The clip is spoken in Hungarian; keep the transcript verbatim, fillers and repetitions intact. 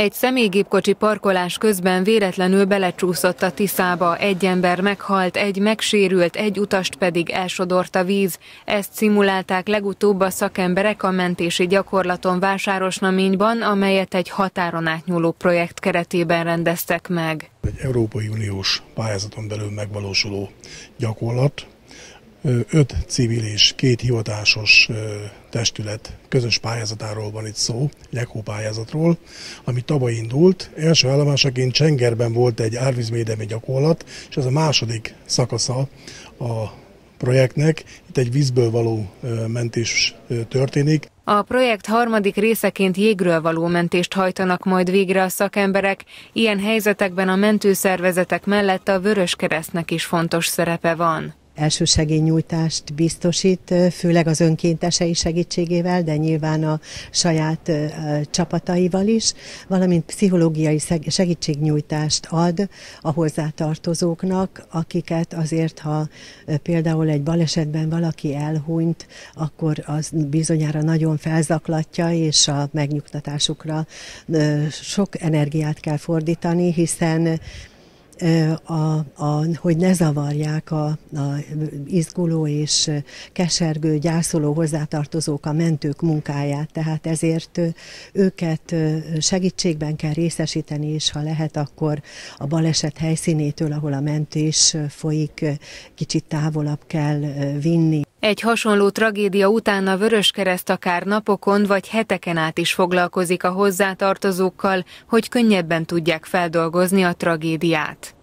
Egy személygépkocsi parkolás közben véletlenül belecsúszott a Tiszába. Egy ember meghalt, egy megsérült, egy utast pedig elsodort a víz. Ezt szimulálták legutóbb a szakemberek a mentési gyakorlaton Vásárosnaményban, amelyet egy határon átnyúló projekt keretében rendeztek meg. Egy Európai Uniós pályázaton belül megvalósuló gyakorlat. Öt civil és két hivatásos testület közös pályázatáról van itt szó, egy ECHO pályázatról, ami tavaly indult. Első állomásaként Csengerben volt egy árvízvédelmi gyakorlat, és ez a második szakasza a projektnek. Itt egy vízből való mentés történik. A projekt harmadik részeként jégről való mentést hajtanak majd végre a szakemberek. Ilyen helyzetekben a mentőszervezetek mellett a Vöröskeresztnek is fontos szerepe van. Elsősegélynyújtást biztosít, főleg az önkéntesei segítségével, de nyilván a saját csapataival is, valamint pszichológiai segítségnyújtást ad a hozzátartozóknak, akiket azért, ha például egy balesetben valaki elhunyt, akkor az bizonyára nagyon felzaklatja, és a megnyugtatásukra sok energiát kell fordítani, hiszen A, a, hogy ne zavarják a, a izguló és kesergő, gyászoló hozzátartozók a mentők munkáját. Tehát ezért őket segítségben kell részesíteni, és ha lehet, akkor a baleset helyszínétől, ahol a mentés folyik, kicsit távolabb kell vinni. Egy hasonló tragédia után a Vöröskereszt akár napokon vagy heteken át is foglalkozik a hozzátartozókkal, hogy könnyebben tudják feldolgozni a tragédiát.